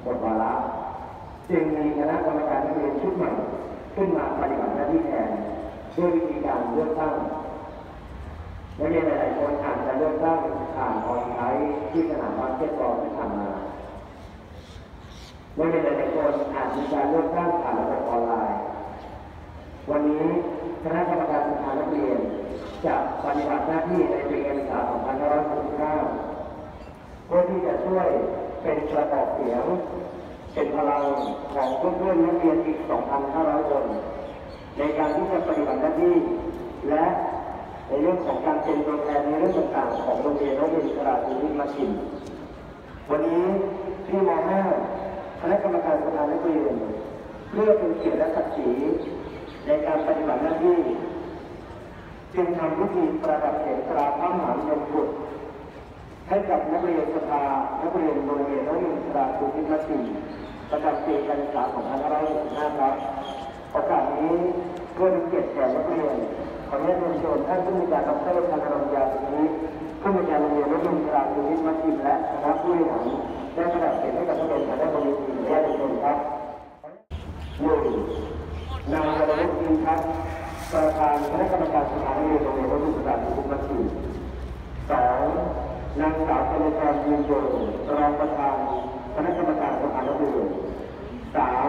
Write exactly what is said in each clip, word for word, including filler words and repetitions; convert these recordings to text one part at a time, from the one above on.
หมดวาระจึงมีคณะกรรมการนักเรียนชุดใหม่ขึ้นมาปฏิบัติหน้าที่แทนด้วยวิธีการเลือกตั้งนักเรียนหลายๆคนอาจจะเลือกตั้งผ่านออนไลน์ที่สนามบาสเกตบอลที่ผ่านมานักเรียนหลายๆคนอาจมีการเลือกตั้งผ่านระบบออนไลน์วันนี้คณะกรรมการสภานักเรียนจะปฏิบัติหน้าที่ในปีการศึกษา สองพันห้าร้อยหกสิบเก้า เพื่อที่จะช่วยเป็นกระบอกเสียงเป็นพลังของเพื่อนๆนักเรียนอีก สองพันห้าร้อย คนในการที่จะปฏิบัติหน้าที่และในเรื่องของการเป็นตัวแทนในเรื่องต่างๆของโรงเรียนนักเรียนกราชูวิทย์มัชินวันนี้ที่ม ห้า คณะกรรมการสภานักเรียนเพื่อเป็นเกียรติและศักดิ์ศรีในการปฏิบัติหน้าที่จึงทำพิธีประดับเข็มตราพระมหามงกุฎให้กับนักเรียนสภานักเรียนโรงเรียนนักเรียนกราชูวิทย์มัชินประจำปีการศึกษา สองพันห้าร้อยหกสิบห้า ครับโอกาสนี้เพื่อเป็นเกียรติแก่นักเรียนขออนุญาตเรียนเชิญท่านผู้มีการดร.ธนรงค์ยาสิทธิผู้มีการโรงเรียนนักเรียนกราชูวิทย์มัชินและคณะผู้บริหารได้ประดับเข็มให้กับนักเรียนคณะบริหารขออนุญาตเรียนเชิญครับหนึ่งนายวรวุฒิอินทัศน์ประธานคณะกรรมการสภานักเรียนโรงเรียนนักเรียนกราชูวิทย์มัชินสองนางสาวธนกรยืนยงรองประธานคณะกรรมการสภานักเรียนสาม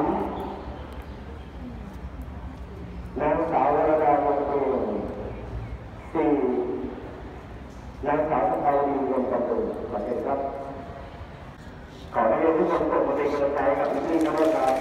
นางสาววรดาวงศ์เรืองสี่นางสาวสุภาวดีวงศ์กำลังขอเชิญครับขอให้ทุกคนส่งมาเป็นกำลังใจกับพี่ๆนะครับ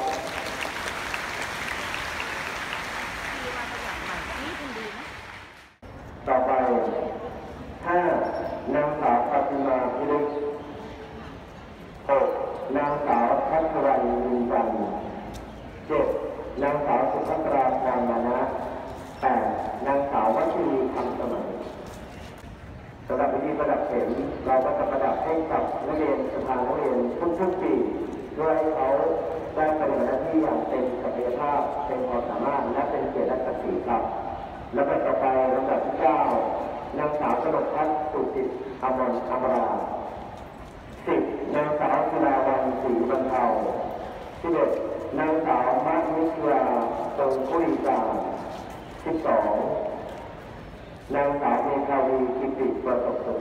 ต่อไปห้านางสาวปฏิมาพิรุษหกนางสาวพัชรัยมีจันทร์เจ็ดนางสาวสุภัตราพรมานะแปดนางสาววัชรีคำสมัยสำหรับพิธีประดับเข็มเราก็จะประดับให้กับนักเรียนสภานักเรียนทุกๆปีเพื่อให้เขาได้ปฏิบัติหน้าที่อย่างเต็มศักยภาพเต็มความสามารถและเป็นเกียรติและศักดิ์ศรีครับแล้วก็ต่อไปลำดับที่เก้านางสาวกนกพัฒน์สุจิตอมรอมราสิบนางสาวสุดาวันศรีบรรเทาสิบเอ็ดนางสาวมัทนิชยาตรงกุยจางสิบสองนางสาวเมฆาวีกิติประสบสุข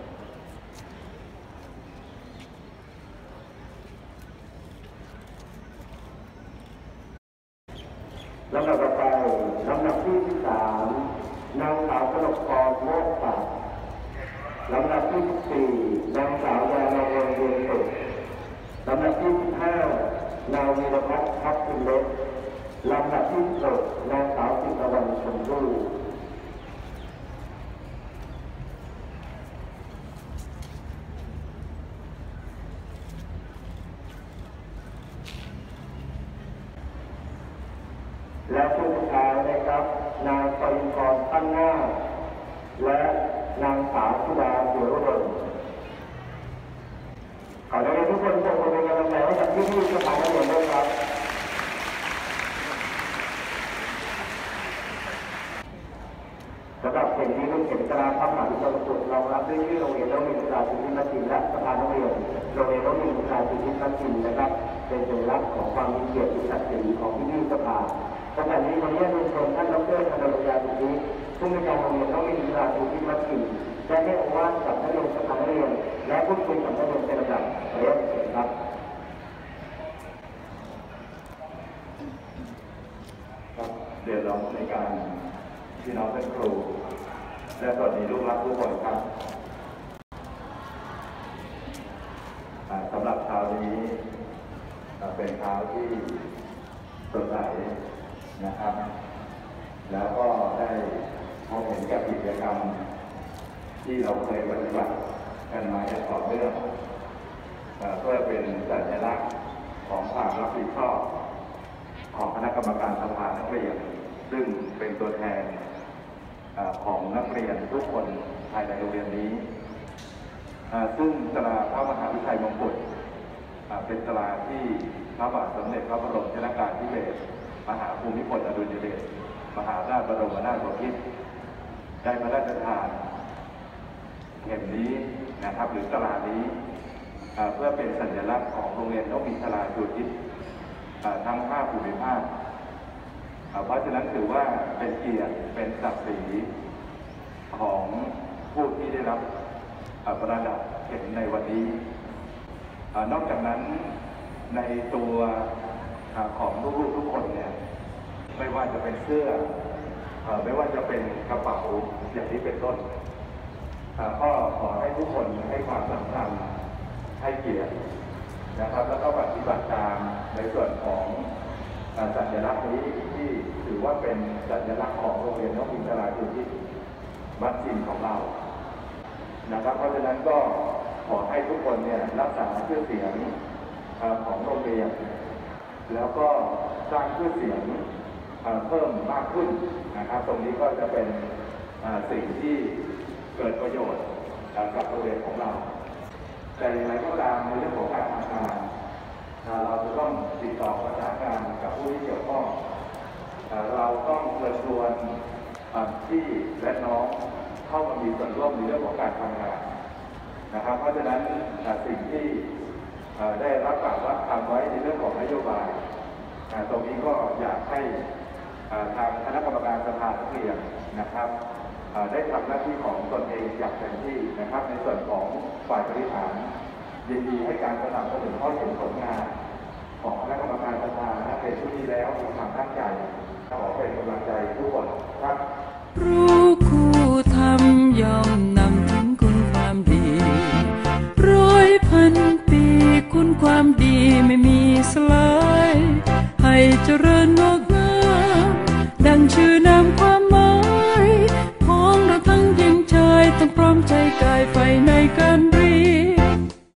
ลำดับต่อไปลำดับที่สิบสามนางสาวกนกพรโมกศักดิ์ลำดับที่สิบสี่นางสาวยานวงศ์เรียนสุขลำดับที่สิบห้านางวีรพัฒน์ทัพทิมเล็กลำดับที่สิบหกนางสาวสิตวันชมพู่และผู้สุดท้ายนะครับนางปริพรตั้งหน้าและนางสาวสุดาเสือรุ่งขอให้ทุกคนส่งมือเป็นกำลังใจให้กับพี่ๆสภานักเรียนด้วยครับสำหรับเข็มนี้เป็นเข็มตราพระมหากรุณาธิคุณรองรับด้วยชื่อโรงเรียนนักเรียนกราชูวิทย์มัชินและสภานักเรียนโรงเรียนนักเรียนกราชูวิทย์มัชินนะครับเป็นสัญลักษณ์ของความมีเกียรติศักดิ์ศรีของพี่ๆสภาขณะนี้วันนี้โดยตรงท่านดร.ธนรงค์ยาสิทธิผู้อำนวยการโรงเรียนนักเรียนกราชูวิทย์มัชินได้ให้โอวาทกับนักเรียนสภานักเรียนและพูดคุยกับนักเรียนเป็นลำดับขอเรียนเชิญครับครับเรียนร้องในการพี่น้องเป็นครูและสวัสดีลูกรักทุกคนครับสำหรับเช้านี้เป็นเช้าที่สดใสนะครับแล้วก็ได้พบเห็นกับกิจกรรมที่เราเคยปฏิบัติกันมาอย่างต่อเนื่องเพื่อเป็นสัญลักษณ์ของความรับผิดชอบของคณะกรรมการสภานักเรียนซึ่งเป็นตัวแทนของนักเรียนทุกคนภายในโรงเรียนนี้ซึ่งตราพระมหาวิชัยมงกุฎเป็นตราที่พระบาทสมเด็จพระบรมชนกาธิเบศรมหาภูมิพลอดุลยเดชมหาราชบรมนาถบพิตรได้พระราชทานเข็มนี้นะครับหรือตรานี้อ่าเพื่อเป็นสัญลักษณ์ของโรงเรียนนกอินทราจุฑิตอ่าทั้งห้าภูมิภาคอ่าเพราะฉะนั้นถือว่าเป็นเกียรติเป็นศักดิ์ศรีของผู้ที่ได้รับอ่าประดับเข็มในวันนี้อ่านอกจากนั้นในตัวอ่าของลูกๆทุกคนเนี่ยไม่ว่าจะเป็นเสื้อเอ่อไม่ว่าจะเป็นกระเป๋าอย่างนี้เป็นต้นอ่าก็ขอให้ทุกคนให้ความสำคัญให้เกียรตินะครับแล้วก็ปฏิบัติตามในส่วนของอ่าสัญลักษณ์นี้ที่ถือว่าเป็นสัญลักษณ์ของโรงเรียนนกอินทราจุฑิตวัดจินของเรานะครับเพราะฉะนั้นก็ขอให้ทุกคนเนี่ยรักษาชื่อเสียงอ่าของโรงเรียนแล้วก็สร้างชื่อเสียงเพิ่มมากขึ้นนะครับตรงนี้ก็จะเป็นสิ่งที่เกิดประโยชน์กับโรงเรียนของเราแต่อย่างไรก็ตามในเรื่องของการทำงานเราจะต้องติดต่อประสานงานกับผู้ที่เกี่ยวข้องเราต้องเชิญชวนพี่และน้องเข้ามามีส่วนร่วมในเรื่องของการทำงานนะครับเพราะฉะนั้นสิ่งที่ได้รับปากว่าทำไว้ในเรื่องของนโยบายตรงนี้ก็อยากให้ทางคณะกรรมการสภานักเรียนนะครับได้ทำหน้าที่ของตนเองอย่างเต็มที่นะครับในส่วนของฝ่ายบริหารยินดีให้การสนับสนุนข้อเห็นผลงานของคณะกรรมการสภานักเรียนชุดนี้แล้วมีความตั้งใจขอเป็นกำลังใจทุกคนครับรู้คู่ทำยอมนำถึงคุณความดีร้อยพันปีคุณความดีไม่มีสลายให้เจริญงอก